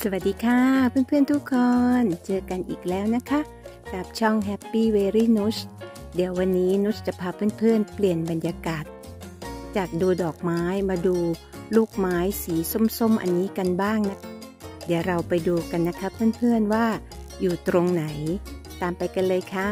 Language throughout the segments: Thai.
สวัสดีค่ะเพื่อนๆทุกคนเจอกันอีกแล้วนะคะกับช่อง Happy Very Nush เดี๋ยววันนี้นุชจะพาเพื่อนๆเปลี่ยนบรรยากาศจากดูดอกไม้มาดูลูกไม้สีส้มๆอันนี้กันบ้างนะเดี๋ยวเราไปดูกันนะคะเพื่อนๆว่าอยู่ตรงไหนตามไปกันเลยค่ะ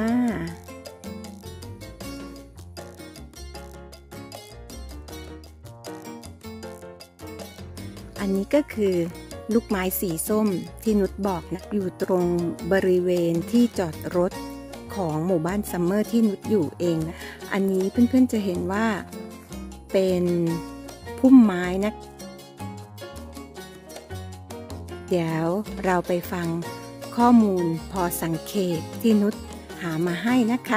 อันนี้ก็คือลูกไม้สีส้มที่นุชบอกนะอยู่ตรงบริเวณที่จอดรถของหมู่บ้านซัมเมอร์ที่นุชอยู่เองนะอันนี้เพื่อนๆจะเห็นว่าเป็นพุ่มไม้นะเดี๋ยวเราไปฟังข้อมูลพอสังเกตที่นุชหามาให้นะคะ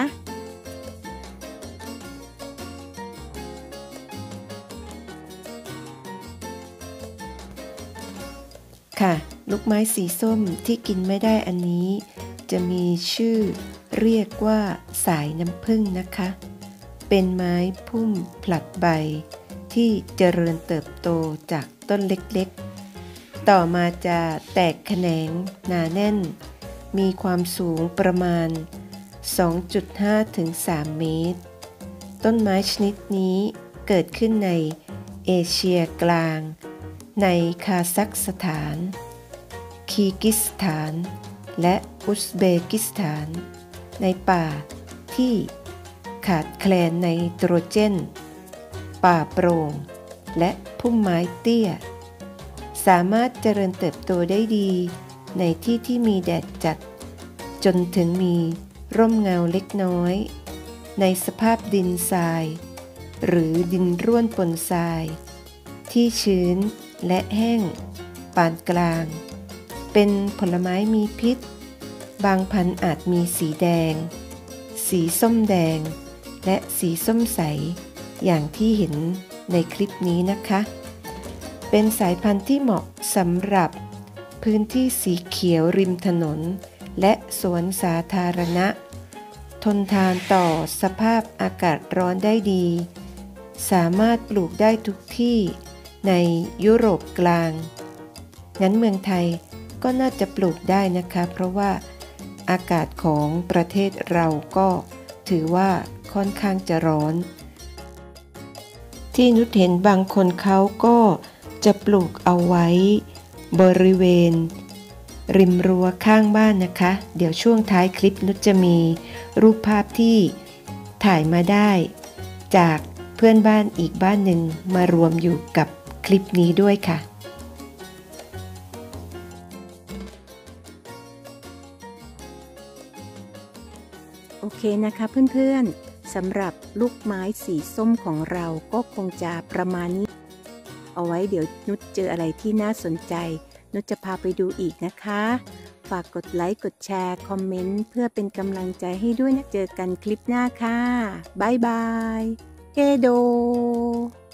ค่ะลูกไม้สีส้มที่กินไม่ได้อันนี้จะมีชื่อเรียกว่าสายน้ำผึ้งนะคะเป็นไม้พุ่มผลัดใบที่เจริญเติบโตจากต้นเล็กๆต่อมาจะแตกแขนงหนาแน่นมีความสูงประมาณ 2.5 ถึง 3 เมตรต้นไม้ชนิดนี้เกิดขึ้นในเอเชียกลางในคาซัคสถานคีร์กิสถานและอุซเบกิสถานในป่าที่ขาดแคลนไนโตรเจนป่าโปร่งและพุ่มไม้เตี้ยสามารถเจริญเติบโตได้ดีในที่ที่มีแดดจัดจนถึงมีร่มเงาเล็กน้อยในสภาพดินทรายหรือดินร่วนปนทรายที่ชื้นและแห้งปานกลางเป็นผลไม้มีพิษบางพันธุ์อาจมีสีแดงสีส้มแดงและสีส้มใสอย่างที่เห็นในคลิปนี้นะคะเป็นสายพันธุ์ที่เหมาะสำหรับพื้นที่สีเขียวริมถนนและสวนสาธารณะทนทานต่อสภาพอากาศร้อนได้ดีสามารถปลูกได้ทุกที่ในยุโรปกลางงั้นเมืองไทยก็น่าจะปลูกได้นะคะเพราะว่าอากาศของประเทศเราก็ถือว่าค่อนข้างจะร้อนที่นุชเห็นบางคนเขาก็จะปลูกเอาไว้บริเวณริมรั้วข้างบ้านนะคะเดี๋ยวช่วงท้ายคลิปนุชจะมีรูปภาพที่ถ่ายมาได้จากเพื่อนบ้านอีกบ้านหนึ่งมารวมอยู่กับคลิปนี้ด้วยค่ะโอเคนะคะเพื่อนๆสำหรับลูกไม้สีส้มของเราก็คงจะประมาณนี้เอาไว้เดี๋ยวนุชเจออะไรที่น่าสนใจนุชจะพาไปดูอีกนะคะฝากกดไลค์กดแชร์คอมเมนต์เพื่อเป็นกำลังใจให้ด้วยนะเจอกันคลิปหน้าค่ะบ๊ายบายเกโด